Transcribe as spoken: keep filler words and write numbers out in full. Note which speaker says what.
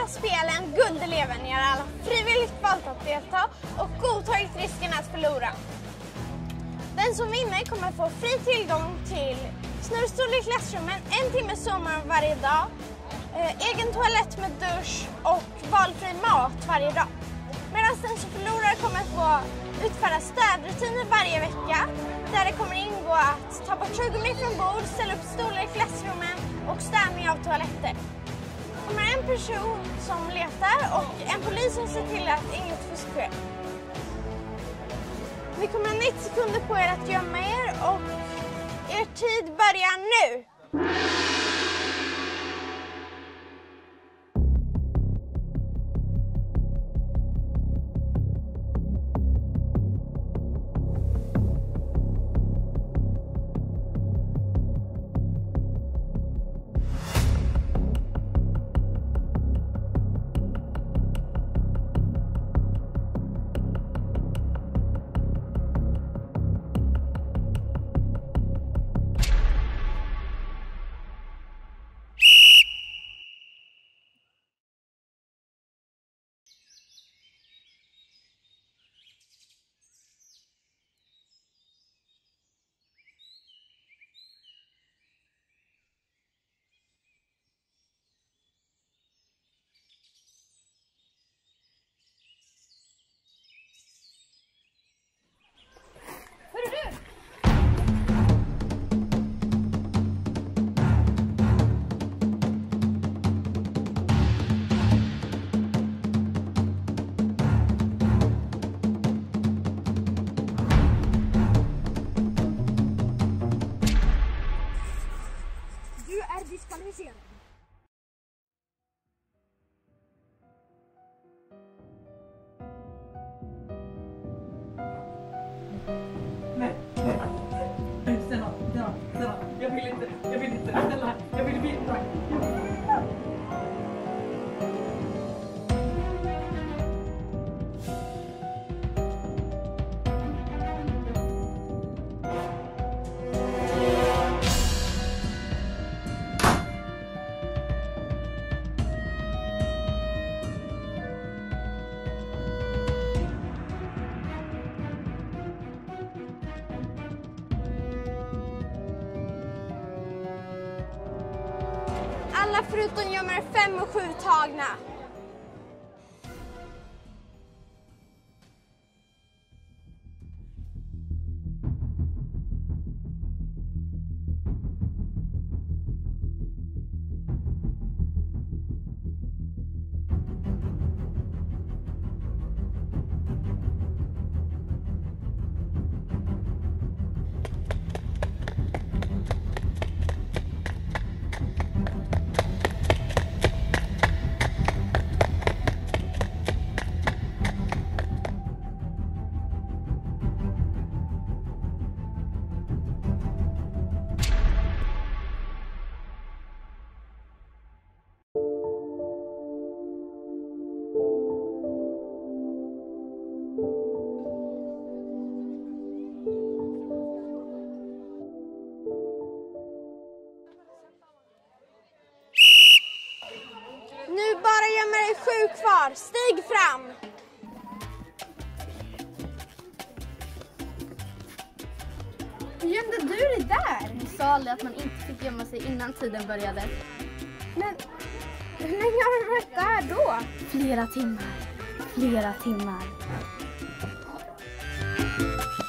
Speaker 1: här spelen Guldeleven ni har alla frivilligt valt att delta och godtagit risken att förlora. Den som vinner kommer få fri tillgång till snurrstol i klassrummen, en timme sommar varje dag, eh, egen toalett med dusch och valfri mat varje dag. Medan den som förlorar kommer få utföra städrutiner varje vecka där det kommer ingå att ta bort tuggummi från bord, ställa upp stolar i klassrummen och städning av toaletter. Det kommer en person som letar och en polis som ser till att inget fusk sker. Ni kommer ha nittio sekunder på er att gömma er och er tid börjar nu!
Speaker 2: Diskvalificerad.
Speaker 3: Nej, nej. Snälla, snälla, snälla. Jag vill inte, jag vill inte. Snälla, jag vill veta.
Speaker 1: Alla förutom nummer fem och sju tagna. Nu bara gömmer dig sju kvar. Stig fram!
Speaker 4: Hur gömde du dig där? Du sa aldrig att man inte fick gömma sig innan tiden började.
Speaker 1: Men hur länge har du varit där då?
Speaker 4: Flera timmar. Flera timmar.